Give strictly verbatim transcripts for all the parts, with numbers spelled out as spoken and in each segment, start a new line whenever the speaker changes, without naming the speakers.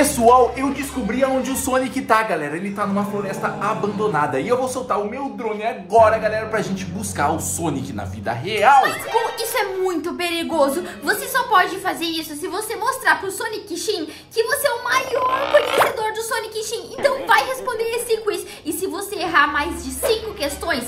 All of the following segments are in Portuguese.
Pessoal, eu descobri onde o Sonic tá, galera. Ele tá numa floresta abandonada. E eu vou soltar o meu drone agora, galera, pra gente buscar o Sonic na vida real.
Mas, Gu, isso é muito perigoso. Você só pode fazer isso se você mostrar pro Sonic Shin que você é o maior conhecedor do Sonic Shin. Então vai responder esse quiz. E se você errar mais de cinco questões...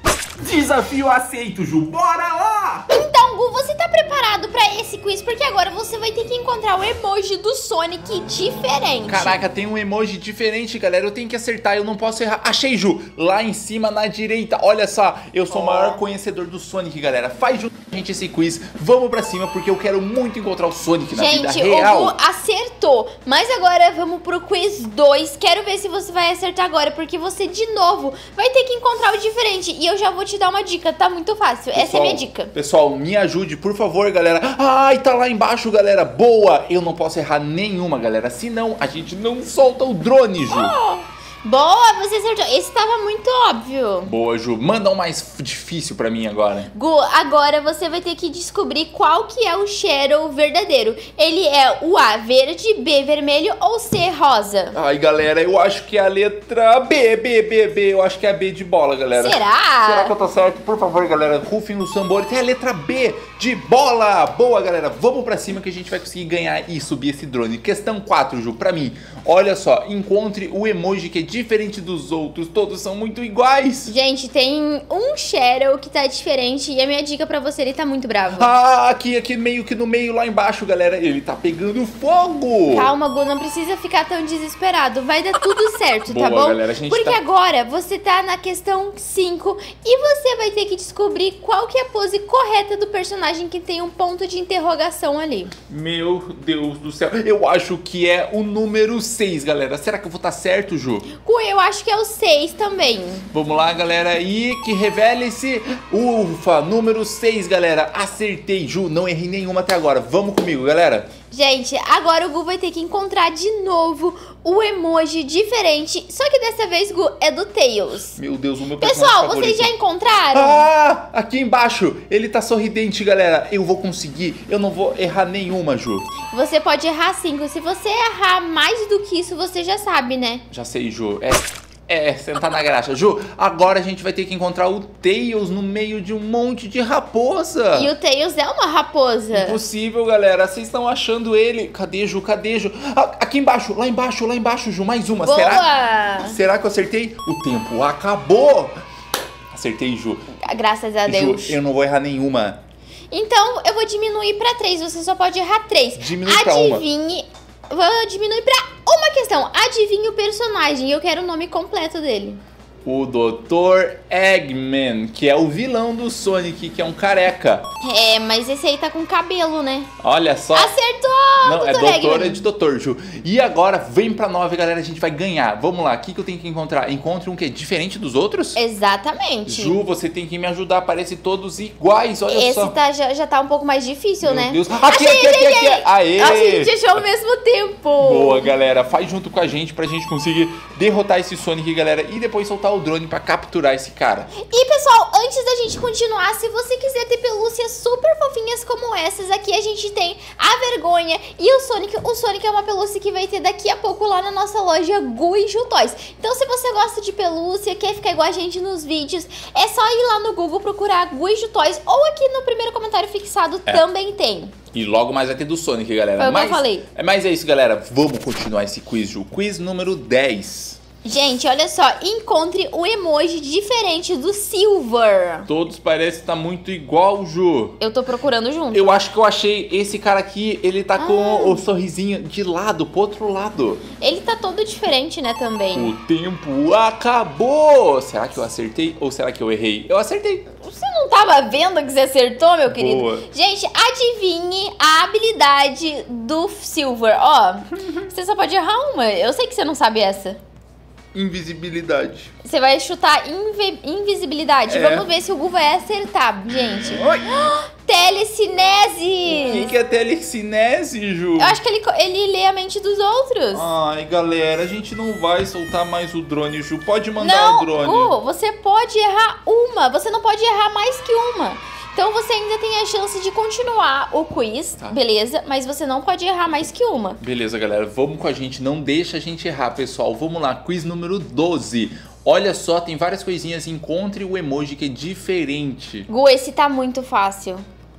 Desafio aceito, Ju. Bora lá!
Então, Gu, você tá preparado pra esse quiz? Porque agora você vai ter que encontrar o emoji do Sonic diferente.
Caraca, tem um emoji diferente, galera. Eu tenho que acertar, eu não posso errar. Achei, Ju. Lá em cima, na direita. Olha só, eu sou o maior conhecedor do Sonic, galera. Faz junto com a gente esse quiz. Vamos pra cima, porque eu quero muito encontrar o Sonic na vida real.
Gente, o Gu acertou. Mas agora vamos pro quiz dois. Quero ver se você vai acertar agora, porque você, de novo, vai ter que encontrar o diferente. E eu já vou te dar uma dica, tá muito fácil. Pessoal, essa é a minha dica.
Pessoal, me ajude, por favor, galera. Ai, tá lá embaixo, galera. Boa! Eu não posso errar nenhuma, galera. Senão, a gente não solta o drone, Ju.
Oh. Boa, você acertou. Esse tava muito óbvio.
Boa, Ju. Manda um mais difícil pra mim agora.
Gu, agora você vai ter que descobrir qual que é o Shadow verdadeiro. Ele é o A, verde, B, vermelho ou C, rosa?
Ai, galera, eu acho que é a letra B, B, B, B. Eu acho que é a B de bola, galera.
Será?
Será que eu tô certo? Por favor, galera, rufem os tambores. Tem a letra B de bola. Boa, galera. Vamos pra cima que a gente vai conseguir ganhar e subir esse drone. Questão quatro, Ju, pra mim. Olha só, encontre o emoji que é diferente dos outros, todos são muito iguais.
Gente, tem um Shadow que tá diferente e a minha dica pra você, ele tá muito bravo.
Ah, aqui, aqui meio que no meio, lá embaixo, galera, ele tá pegando fogo.
Calma, Gu, não precisa ficar tão desesperado, vai dar tudo certo,
Boa,
tá bom?
Galera, a gente
Porque
tá...
agora você tá na questão cinco e você vai ter que descobrir qual que é a pose correta do personagem que tem um ponto de interrogação ali.
Meu Deus do céu, eu acho que é o número seis, galera. Será que eu vou estar certo, Ju?
Gu, eu acho que é o seis também.
Vamos lá, galera, e que revele-se. Ufa, número seis, galera. Acertei, Ju, não errei nenhuma até agora. Vamos comigo, galera.
Gente, agora o Gu vai ter que encontrar de novo o emoji diferente. Só que dessa vez, Gu, é do Tails.
Meu Deus, o meu
Pessoal,
favorito.
vocês já encontraram?
Ah, aqui embaixo. Ele tá sorridente, galera. Eu vou conseguir. Eu não vou errar nenhuma, Ju.
Você pode errar cinco. Se você errar mais do que isso, você já sabe, né?
Já sei, Ju. É... É, sentar na graxa. Ju, agora a gente vai ter que encontrar o Tails no meio de um monte de raposa.
E o Tails é uma raposa.
Impossível, galera. Vocês estão achando ele. Cadê, Ju? Cadê, Ju? Ah, aqui embaixo, lá embaixo, lá embaixo, Ju. Mais uma.
Boa.
Será? Será que eu acertei? O tempo acabou. Acertei, Ju.
Graças a Deus.
Ju, eu não vou errar nenhuma.
Então, eu vou diminuir pra três. Você só pode errar três.
Diminui pra uma.
Adivinhe... Vou diminuir pra uma questão. Adivinhe o personagem. Eu quero o nome completo dele.
O doutor Eggman, que é o vilão do Sonic, que é um careca.
É, mas esse aí tá com cabelo, né?
Olha só.
Acertou!
Não, é
doutor
doutor,
Eggman.
é de doutor, Ju. E agora, vem pra nove, galera, a gente vai ganhar. Vamos lá, o que, que eu tenho que encontrar? Encontre um que é diferente dos outros?
Exatamente.
Ju, você tem que me ajudar, parece todos iguais, olha
Esse
só.
tá, já, já tá um pouco mais difícil,
Meu
né?
Deus. Aqui,
achei,
aqui,
achei,
aqui,
achei.
aqui. Aê!
Nossa, a gente achou ao mesmo tempo.
Boa, galera. Faz junto com a gente pra gente conseguir derrotar esse Sonic, galera. E depois soltar o drone pra capturar esse cara.
E, pessoal, antes da gente continuar, se você quiser ter pelúcias super fofinhas como essas, aqui a gente tem a Vergonha e o Sonic. O Sonic é uma pelúcia que vai ter daqui a pouco lá na nossa loja Gu e Ju Toys. Então, se você gosta de pelúcia, quer ficar igual a gente nos vídeos, é só ir lá no Google procurar Gu e Ju Toys, ou aqui no primeiro comentário fixado
É.
também tem.
E logo mais vai ter do Sonic, galera.
Foi o que
mas,
eu falei.
É, mas é isso, galera. Vamos continuar esse quiz, Ju. Quiz número dez.
Gente, olha só, encontre o emoji diferente do Silver.
Todos parecem estar muito igual, Ju.
Eu tô procurando junto.
Eu acho que eu achei esse cara aqui, ele tá
Ah.
com o sorrisinho de lado, pro outro lado.
Ele tá todo diferente, né, também.
O tempo acabou! Será que eu acertei ou será que eu errei? Eu acertei.
Você não tava vendo que você acertou, meu querido?
Boa.
Gente, adivinhe a habilidade do Silver. Ó, você só pode errar uma. Eu sei que você não sabe essa.
Invisibilidade.
Você vai chutar invi invisibilidade.
É.
Vamos ver se o Gu vai acertar, gente.
Oi.
Telecinese.
O que, que é telecinese, Ju?
Eu acho que ele, ele lê a mente dos outros.
Ai, galera, a gente não vai soltar mais o drone, Ju. Pode mandar
Não,
o drone.
Gu, você pode errar uma. Você não pode errar mais que uma. Então você ainda tem a chance de continuar o quiz,
Tá.
beleza? Mas você não pode errar mais que uma.
Beleza, galera, vamos com a gente, não deixa a gente errar, pessoal. Vamos lá, quiz número doze. Olha só, tem várias coisinhas, encontre o emoji que é diferente.
Gu, esse tá muito fácil.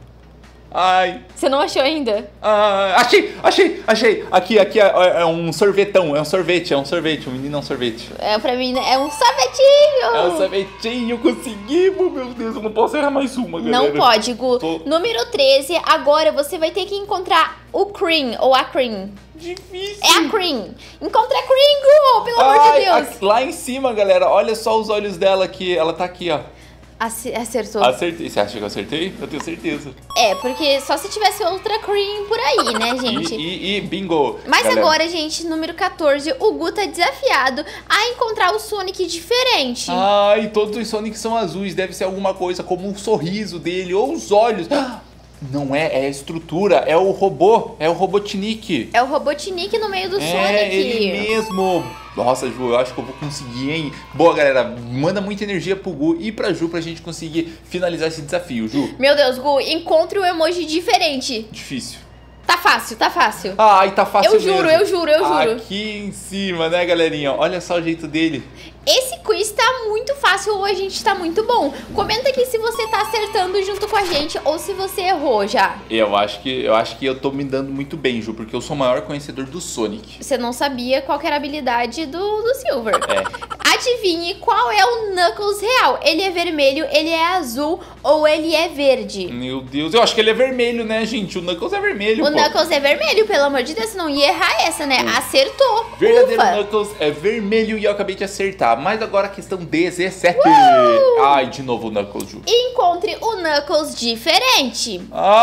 Ai,
Você não achou ainda?
ah, achei, achei, achei. Aqui, aqui é, é um sorvetão, é um sorvete, é um sorvete, um menino é um sorvete.
É, pra mim, é um sorvetinho.
É um sorvetinho, conseguimos, meu Deus, eu não posso errar mais uma, galera.
Não pode, Gu.
Tô-
Número treze, agora você vai ter que encontrar o cream, ou a cream.
Difícil.
É a cream. Encontra a cream, Gu, pelo amor de
Ai,
Deus.
aqui- lá em cima, galera, olha só os olhos dela aqui, ela tá aqui, ó.
Ace- Acertou.
Acertei, você acha que eu acertei? Eu tenho certeza.
É, porque só se tivesse outra cream por aí, né, gente?
E, e, e bingo.
Mas
galera.
agora, gente, número quatorze, o Gu tá desafiado a encontrar o Sonic diferente.
Ai, todos os Sonic são azuis, deve ser alguma coisa como o sorriso dele ou os olhos. Ah, não é, é a estrutura, é o robô, é o Robotnik.
É o Robotnik no meio do
É,
Sonic.
ele mesmo. Nossa, Ju, eu acho que eu vou conseguir, hein? Boa, galera, manda muita energia pro Gu e pra Ju pra gente conseguir finalizar esse desafio, Ju.
Meu Deus, Gu, encontre um emoji diferente.
Difícil.
Tá fácil, tá fácil.
Ai, tá fácil
Eu juro,
mesmo.
eu juro, eu juro.
Aqui em cima, né, galerinha? Olha só o jeito dele.
Esse quiz tá muito fácil ou a gente tá muito bom. Comenta aqui se você tá acertando junto com a gente ou se você errou já.
Eu acho que eu acho que eu tô me dando muito bem, Ju, porque eu sou o maior conhecedor do Sonic.
Você não sabia qual que era a habilidade do, do Silver.
É.
Adivinhe qual é o Knuckles real. Ele é vermelho, ele é azul ou ele é verde?
Meu Deus, eu acho que ele é vermelho, né, gente? O Knuckles é vermelho,
O
pô.
Knuckles é vermelho, pelo amor de Deus, você não ia errar essa, né? Acertou.
Verdadeiro
Ufa.
Knuckles é vermelho e eu acabei de acertar. Mas agora a questão dezessete. Ai, de novo o Knuckles, Ju.
Encontre o Knuckles diferente.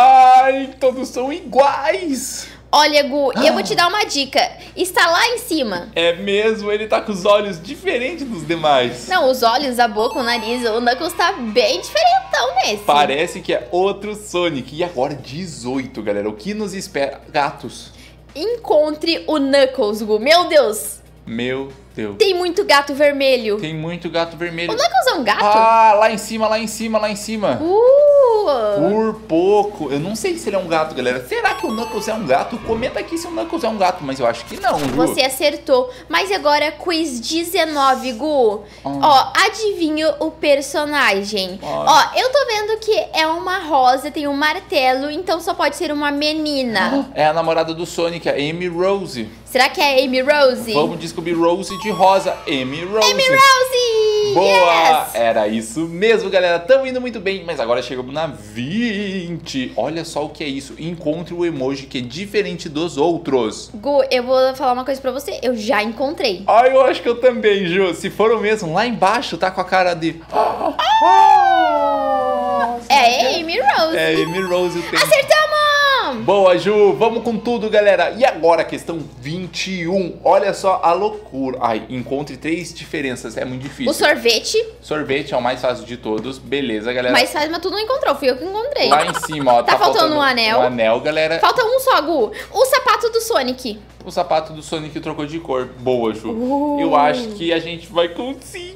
Ai, todos são iguais.
Olha, Gu, e eu vou te dar uma dica. Está lá em cima.
É mesmo, ele tá com os olhos diferentes dos demais.
Não, os olhos, a boca, o nariz, o Knuckles tá bem diferentão nesse.
Parece que é outro Sonic. E agora dezoito, galera. O que nos espera? Gatos.
Encontre o Knuckles, Gu. Meu Deus,
Meu Deus.
tem muito gato vermelho.
Tem muito gato vermelho.
O Knuckles é um gato?
Ah, lá em cima, lá em cima, lá em cima.
Uh!
Por pouco. Eu não sei se ele é um gato, galera. Será que o Knuckles é um gato? Comenta aqui se o Knuckles é um gato, mas eu acho que não, Ju.
Você acertou. Mas agora, quiz dezenove, Gu.
Ah.
Ó, adivinha o personagem.
Ai.
Ó, eu tô vendo que é uma rosa, tem um martelo, então só pode ser uma menina.
É a namorada do Sonic, a Amy Rose.
Será que é a Amy Rose?
Vamos descobrir Rose de rosa. Amy Rose.
Amy Rose!
Boa!
Yes!
Era isso mesmo, galera. Tamo indo muito bem, mas agora chegamos na vinte. Olha só o que é isso. Encontre o emoji que é diferente dos outros.
Gu, eu vou falar uma coisa pra você. Eu já encontrei.
Ai, eu acho que eu também, Ju. Se for o mesmo, lá embaixo tá com a cara de...
É a Amy Rose.
É, Amy Rose tem...
Acertamos!
Boa, Ju, vamos com tudo, galera. E agora, questão vinte e um. Olha só a loucura. Ai, encontre três diferenças, é muito difícil.
O sorvete.
Sorvete é o mais fácil de todos. Beleza, galera.
Mas faz, mas tu não encontrou, fui eu que encontrei.
Lá em cima, ó,
Tá faltando um anel.
Um anel, galera.
Falta um só, Gu. O sapato do Sonic.
O sapato do Sonic trocou de cor. Boa, Ju.
Uh.
Eu acho que a gente vai conseguir.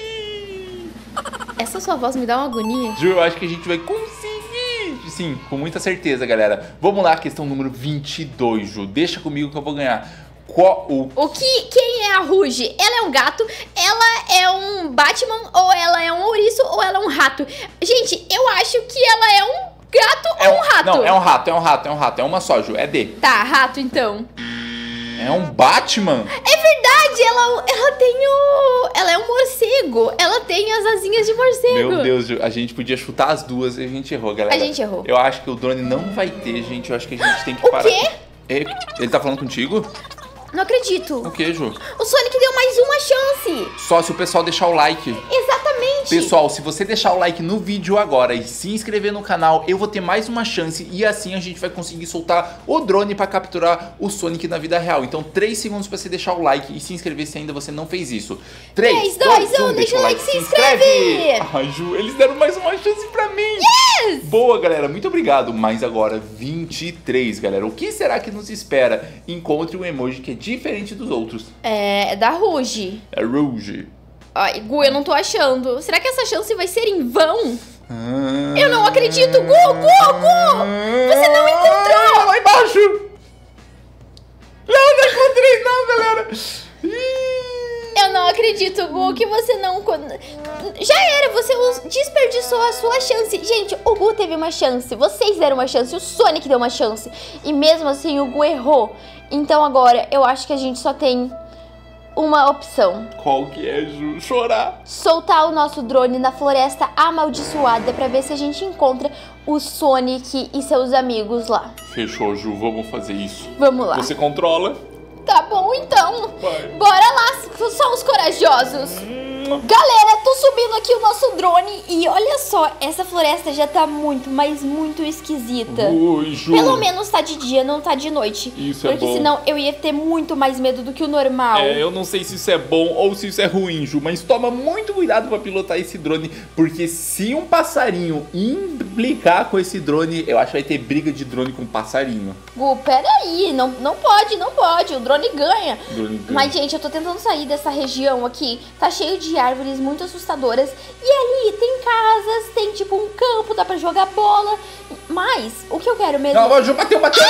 Essa sua voz me dá uma agonia.
Ju, eu acho que a gente vai conseguir. Sim, com muita certeza, galera. Vamos lá, questão número vinte e dois, Ju. Deixa comigo que eu vou ganhar. Qual o...
O que, quem é a Rouge? Ela é um gato, ela é um Batman, ou ela é um ouriço, ou ela é um rato? Gente, eu acho que ela é um gato
É
ou um rato?
Não, é um rato, é um rato, é um rato. É uma só, Ju. É D.
Tá, rato então.
É um Batman?
É verdade, ela, ela tem o... Ela é um morcego. Ela tem as asinhas de morcego.
Meu Deus, Ju, a gente podia chutar as duas e a gente errou, galera.
A gente errou.
Eu acho que o drone não vai ter, gente. Eu acho que a gente tem que
O
parar.
quê?
É, ele tá falando contigo?
Não acredito.
O que, Ju?
O Sonic deu mais uma chance.
Só se o pessoal deixar o like.
Exatamente.
Pessoal, se você deixar o like no vídeo agora e se inscrever no canal, eu vou ter mais uma chance e assim a gente vai conseguir soltar o drone pra capturar o Sonic na vida real. Então, três segundos pra você deixar o like e se inscrever se ainda você não fez isso. três,
dois, um, deixa o like, se inscreve!
Ai, Ju, eles deram mais uma chance pra mim.
Yes!
Boa, galera, muito obrigado. Mas agora, vinte e três, galera. O que será que nos espera? Encontre um emoji que é diferente dos outros.
É, da Rouge.
É Rouge.
Ai, Gu, eu não tô achando. Será que essa chance vai ser em vão?
Ah.
Eu não acredito, Gu, Gu, Gu! Você não encontrou!
Lá embaixo! Não, não encontrei não, galera!
Eu não acredito, Gu, que você não... Já era, você desperdiçou a sua chance. Gente, o Gu teve uma chance, vocês deram uma chance, o Sonic deu uma chance. E mesmo assim o Gu errou. Então agora eu acho que a gente só tem uma opção.
Qual que é, Ju? Chorar.
Soltar o nosso drone na floresta amaldiçoada pra ver se a gente encontra o Sonic e seus amigos lá.
Fechou, Ju, vamos fazer isso.
Vamos lá.
Você controla?
Tá bom, então.
Vai.
Bora lá, só os corajosos.
Hum.
Galera, tô subindo aqui o nosso drone e olha só, essa floresta já tá muito, mas muito esquisita.
Ui, Ju.
Pelo menos tá de dia, não tá de noite.
Isso é
porque
bom.
senão eu ia ter muito mais medo do que o normal.
É, eu não sei se isso é bom ou se isso é ruim, Ju, mas toma muito cuidado pra pilotar esse drone, porque se um passarinho implicar com esse drone, eu acho que vai ter briga de drone com passarinho.
Gu, peraí, não, não pode, não pode, o drone ganha.
O drone ganha.
Mas, gente, eu tô tentando sair dessa região aqui, tá cheio de árvores muito assustadoras. E ali tem casas, tem tipo um campo, dá pra jogar bola. Mas, o que eu quero mesmo...
Não, Ju, bateu, bateu!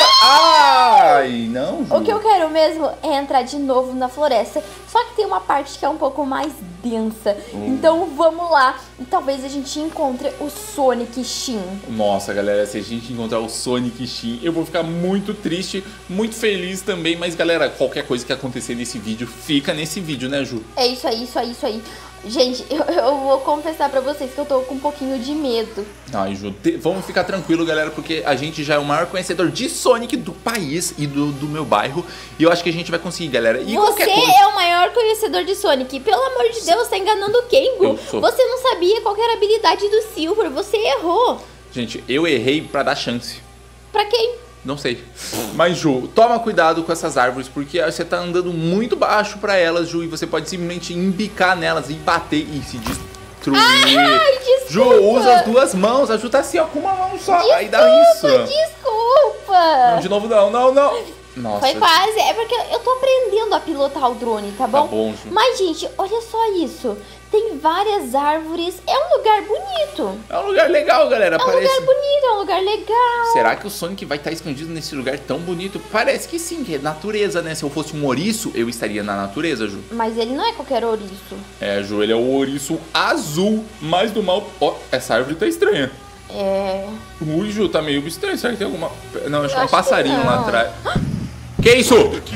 Ai, não, Ju.
O que eu quero mesmo é entrar de novo na floresta. Só que tem uma parte que é um pouco mais densa.
Hum.
Então vamos lá. E talvez a gente encontre o Sonic Shin.
Nossa, galera, se a gente encontrar o Sonic Shin, eu vou ficar muito triste, muito feliz também. Mas, galera, qualquer coisa que acontecer nesse vídeo, fica nesse vídeo, né, Ju?
É isso aí, isso aí, isso aí. Gente, eu, eu vou confessar pra vocês que eu tô com um pouquinho de medo.
Ai, Ju, te- vamos ficar tranquilo, galera, porque a gente já é o maior conhecedor de Sonic do país e do, do meu bairro. E eu acho que a gente vai conseguir, galera. E
Você
qualquer coisa...
é o maior conhecedor de Sonic. Pelo amor de Deus, tá enganando quem, Gu?
Eu sou.
Você não sabia qual que era a habilidade do Silver. Você errou.
Gente, eu errei pra dar chance.
Pra quem?
Não sei. Mas, Ju, toma cuidado com essas árvores, porque você tá andando muito baixo pra elas, Ju, e você pode simplesmente embicar nelas e bater e se destruir.
Ai, desculpa.
Ju, usa as duas mãos. A Ju tá assim, ó, com uma mão só.
Desculpa,
Aí dá isso.
desculpa.
Não, de novo não, não, não. Nossa.
Foi quase. É porque eu tô aprendendo a pilotar o drone, tá bom?
Tá bom, Ju.
Mas, gente, olha só isso. Tem várias árvores. É um lugar bonito.
É um lugar legal, galera.
É um
Parece...
lugar bonito, é um lugar legal.
Será que o Sonic vai estar escondido nesse lugar tão bonito? Parece que sim, que é natureza, né? Se eu fosse um ouriço, eu estaria na natureza, Ju.
Mas ele não é qualquer ouriço.
É, Ju, ele é o ouriço azul, mais do mal... Ó, essa árvore tá estranha.
É...
Ui, Ju, tá meio estranho. Será que tem alguma... Não, acho que é um
acho que
passarinho
não.
lá atrás. Que isso?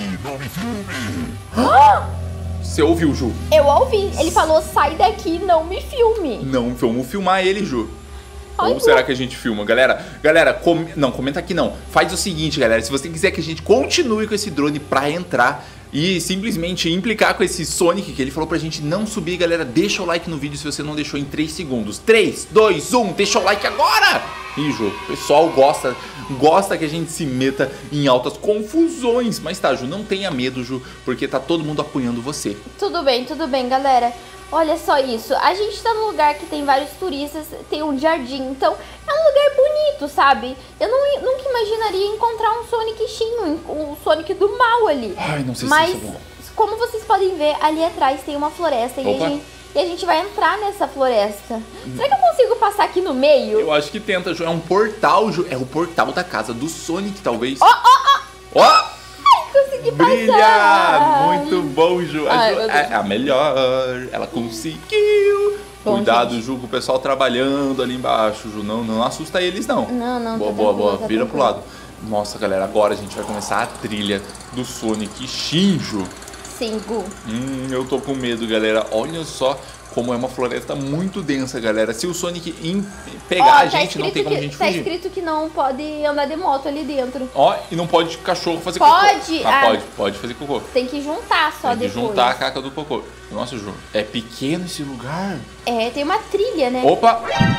Você ouviu, Ju?
Eu ouvi. Ele falou, sai daqui, não me filme.
Não, vamos filmar ele, Ju.
Ai,
Ou será que a gente filma? Galera, galera, com... não, comenta aqui não. Faz o seguinte, galera, se você quiser que a gente continue com esse drone pra entrar e simplesmente implicar com esse Sonic que ele falou pra gente não subir, galera, deixa o like no vídeo se você não deixou em três segundos. três, dois, um, deixa o like agora! Ih, Ju, o pessoal gosta, gosta que a gente se meta em altas confusões. Mas tá, Ju, não tenha medo, Ju, porque tá todo mundo apoiando você.
Tudo bem, tudo bem, galera. Olha só isso. A gente tá num lugar que tem vários turistas, tem um jardim, então é um lugar bonito, sabe? Eu não, nunca imaginaria encontrar um Sonic Shin, um, um Sonic do mal ali.
Ai, não sei
Mas,
se isso é bom.
como vocês podem ver, ali atrás tem uma floresta e a,
Opa.
gente, e a gente vai entrar nessa floresta. Será que eu consigo passar aqui no meio?
Eu acho que tenta, Ju. É um portal, Ju. É o portal da casa do Sonic, talvez.
Ó, ó, ó!
Ó!
Consegui passar!
Brilha! Muito bom, Ju. A
Ai,
Ju
meu Deus.
é a melhor. Ela conseguiu.
Bom,
Cuidado,
gente.
Ju, com o pessoal trabalhando ali embaixo, Ju. Não, não assusta eles, não.
Não, não,
Boa,
tá
boa,
tranquilo,
boa.
tá
Vira pro
tranquilo.
lado. Nossa, galera, agora a gente vai começar a trilha do Sonic Shin, Ju.
Sim, Gu.
Hum, eu tô com medo, galera. Olha só como é uma floresta muito densa, galera. Se o Sonic em- pegar
Ó,
a
tá
gente, não tem como
que,
a gente
Tá
fugir.
escrito que não pode andar de moto ali dentro.
Ó, e não pode cachorro fazer
Pode?
cocô. Ah,
Ah.
pode, pode fazer cocô.
Tem que juntar só
Tem que
depois.
juntar a caca do cocô. Nossa, Ju, é pequeno esse lugar.
É, tem uma trilha, né?
Opa!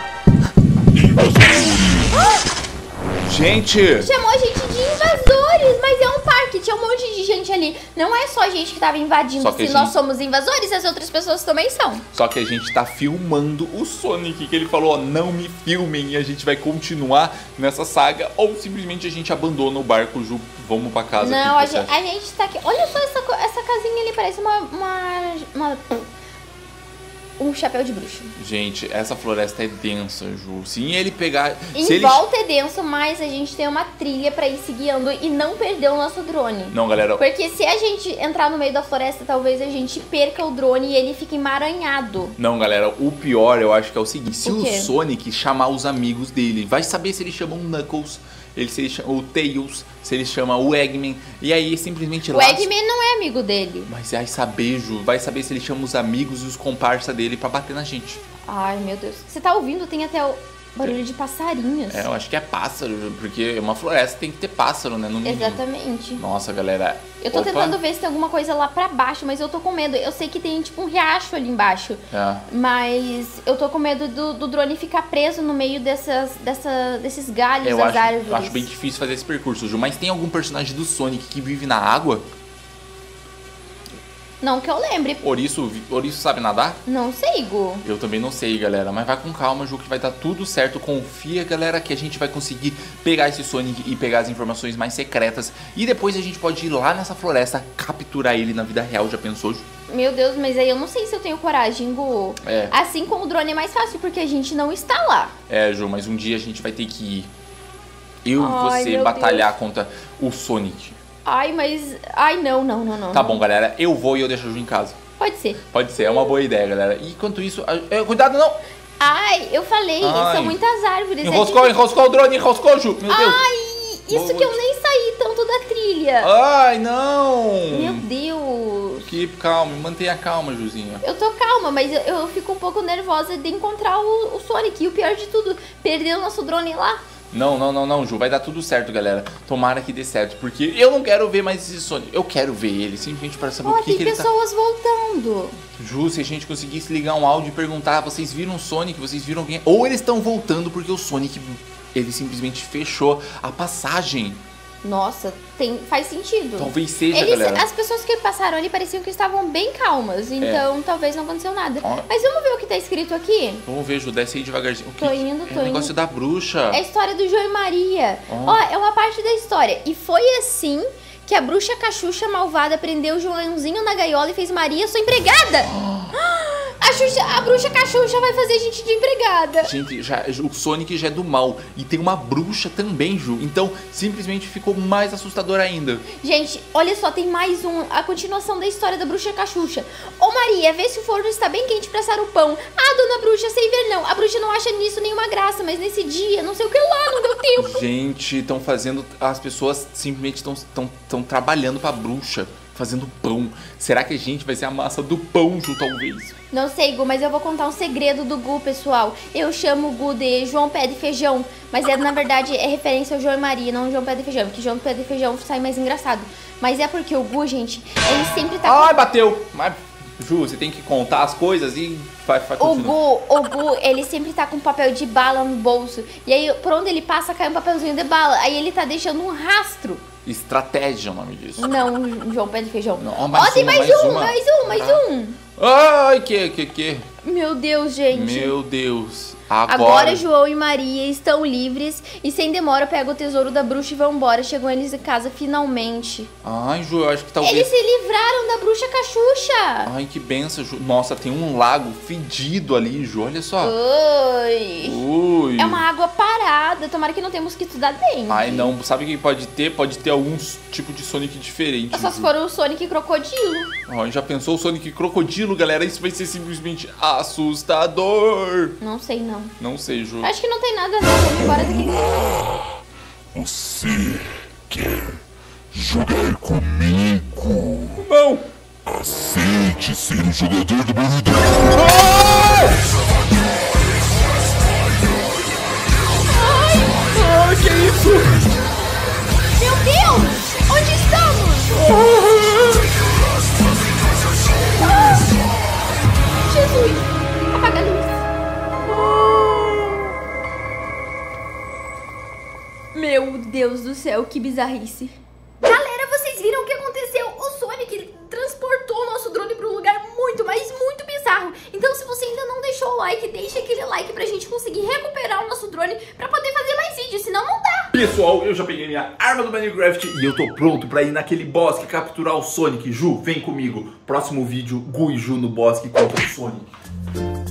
Gente!
Chamou a gente de invasores, mas é um parque, tinha um monte de gente ali. Não é só a gente que tava invadindo.
Só que
Se
a
nós
gente-
somos invasores, as outras pessoas também são.
Só que a gente tá filmando o Sonic, que ele falou, ó, não me filmem, e a gente vai continuar nessa saga, ou simplesmente a gente abandona o barco, Ju, vamos pra casa.
Não, a
aqui,
gente, a gente tá aqui. Olha só essa, co- essa casinha ali, parece uma. uma, uma... um chapéu de bruxa.
Gente, essa floresta é densa, Ju. Se ele pegar...
Em
se
volta
ele...
é denso, mas a gente tem uma trilha pra ir se guiando e não perder o nosso drone.
Não, galera.
Porque se a gente entrar no meio da floresta, talvez a gente perca o drone e ele fique emaranhado.
Não, galera. O pior, eu acho que é o seguinte. Se
o,
o Sonic chamar os amigos dele, vai saber se ele chama o Knuckles, ele, se ele chama o Tails, se ele chama o Eggman. E aí, simplesmente
o
lá...
Eggman não é amigo dele.
Mas vai saber, Ju. Vai saber se ele chama os amigos e os comparsa dele pra bater na gente.
Ai, meu Deus. Você tá ouvindo? Tem até o barulho de passarinhos.
É, eu acho que é pássaro, porque é uma floresta, tem que ter pássaro, né? No mínimo.
Exatamente.
Nossa, galera.
Eu tô
Opa.
tentando ver se tem alguma coisa lá pra baixo, mas eu tô com medo. Eu sei que tem tipo um riacho ali embaixo.
É.
Mas eu tô com medo do, do drone ficar preso no meio dessas, dessa, desses galhos
Eu
das
acho,
árvores.
eu acho bem difícil fazer esse percurso, Ju. Mas tem algum personagem do Sonic que vive na água?
Não que eu lembre.
Ouriço, Ouriço sabe nadar?
Não sei, Gu.
Eu também não sei, galera. Mas vai com calma, Ju, que vai dar tudo certo. Confia, galera, que a gente vai conseguir pegar esse Sonic e pegar as informações mais secretas. E depois a gente pode ir lá nessa floresta, capturar ele na vida real. Já pensou, Ju?
Meu Deus, mas aí eu não sei se eu tenho coragem, Gu.
É.
Assim como o drone é mais fácil, porque a gente não está lá.
É, Ju, mas um dia a gente vai ter que ir. Eu e
Ai,
você
meu
batalhar
Deus.
contra o Sonic.
Ai, mas... Ai, não, não, não, não.
Tá
não.
bom, galera. Eu vou e eu deixo a Ju em casa.
Pode ser.
Pode ser, é uma boa ideia, galera. E enquanto isso... a- é, cuidado, não!
Ai, eu falei,
Ai.
são muitas árvores.
Enroscou,
é que...
enroscou o drone, enroscou, Ju. Meu Deus.
Ai, isso
Boa.
que eu nem saí tanto da trilha.
Ai, não!
Meu Deus.
Que calma, mantenha calma, Juzinha.
Eu tô calma, mas eu, eu fico um pouco nervosa de encontrar o, o Sonic. E o pior de tudo, perder o nosso drone lá.
Não, não, não, não, Ju. Vai dar tudo certo, galera. Tomara que dê certo, porque eu não quero ver mais esse Sonic. Eu quero ver ele, simplesmente para saber
Ó,
o que,
tem
que ele tá...
pessoas voltando.
Ju, se a gente conseguisse ligar um áudio e perguntar, vocês viram o Sonic? Vocês viram alguém? Ou eles estão voltando porque o Sonic, ele simplesmente fechou a passagem.
Nossa, tem, faz sentido.
Talvez seja,
Eles,
galera.
as pessoas que passaram ali pareciam que estavam bem calmas, então talvez não aconteceu nada.
Ó.
Mas vamos ver o que tá escrito aqui?
Vamos ver, Ju, desce aí devagarzinho. O que
Tô
que-
indo,
é
tô
o negócio
indo.
da bruxa.
É a história do João e Maria.
Ó.
Ó, é uma parte da história. E foi assim que a bruxa Cachucha malvada prendeu o Joãozinho na gaiola e fez Maria sua empregada. A, Xuxa, a bruxa Cachucha vai fazer a gente de empregada.
Gente, já, o Sonic já é do mal. E tem uma bruxa também, Ju. Então, simplesmente ficou mais assustador ainda.
Gente, olha só, tem mais um. A continuação da história da bruxa Cachucha. Ô Maria, vê se o forno está bem quente pra assar o pão. Ah, dona bruxa, sem ver não. A bruxa não acha nisso nenhuma graça, mas nesse dia, não sei o que lá, não deu tempo.
Gente, estão fazendo... As pessoas simplesmente estão trabalhando pra bruxa. Fazendo pão. Será que a gente vai ser a massa do pão, Ju, talvez?
Não sei, Gu, mas eu vou contar um segredo do Gu, pessoal. Eu chamo o Gu de João Pé de Feijão, mas é, na verdade é referência ao João e Maria, não ao João Pé de Feijão, porque João Pé de Feijão sai mais engraçado. Mas é porque o Gu, gente, ele sempre tá...
Ai, bateu! Mas, Ju, você tem que contar as coisas e vai, vai
O
continuar.
Gu, o Gu, ele sempre tá com papel de bala no bolso. E aí, por onde ele passa, cai um papelzinho de bala. Aí ele tá deixando um rastro.
Estratégia é o nome disso.
Não, João Pé de Feijão.
Não,
Ó,
mais
tem
uma,
mais,
mais
um,
uma.
mais um, mais
Ah.
um.
Ai, que, que, que?
Meu Deus, gente.
Meu Deus. Agora...
Agora João e Maria estão livres e sem demora pegam o tesouro da bruxa e vão embora. Chegam eles em casa finalmente.
Ai, Ju, eu acho que talvez...
Eles se livraram da bruxa Cachucha.
Ai, que benção, Ju. Nossa, tem um lago fedido ali, Ju. Olha só.
Oi.
Ui.
É uma água parada. Tomara que não tenha mosquito da dentro.
Ai, não. Sabe o que pode ter? Pode ter alguns tipos de Sonic diferentes.
Só se
Ju.
for o Sonic Crocodilo.
Ai, já pensou o Sonic Crocodilo, galera? Isso vai ser simplesmente assustador.
Não sei, não.
Não sei, Ju.
Acho que não tem nada, não. Vamos embora daqui.
Você quer jogar comigo?
Não!
Aceite ser um jogador do meu jogo.
Ai, que isso?
Meu Deus! Onde estamos? Jesus! Apaga a luz. Meu Deus do céu, que bizarrice. Galera, vocês viram o que aconteceu? O Sonic transportou o nosso drone para um lugar muito, mas muito bizarro. Então, se você ainda não deixou o like, deixa aquele like pra gente conseguir recuperar o nosso drone pra poder fazer mais vídeos, senão não dá.
Pessoal, eu já peguei minha arma do Minecraft e eu tô pronto pra ir naquele bosque capturar o Sonic. Ju, vem comigo. Próximo vídeo, Gu e Ju no bosque contra o Sonic. Tchau.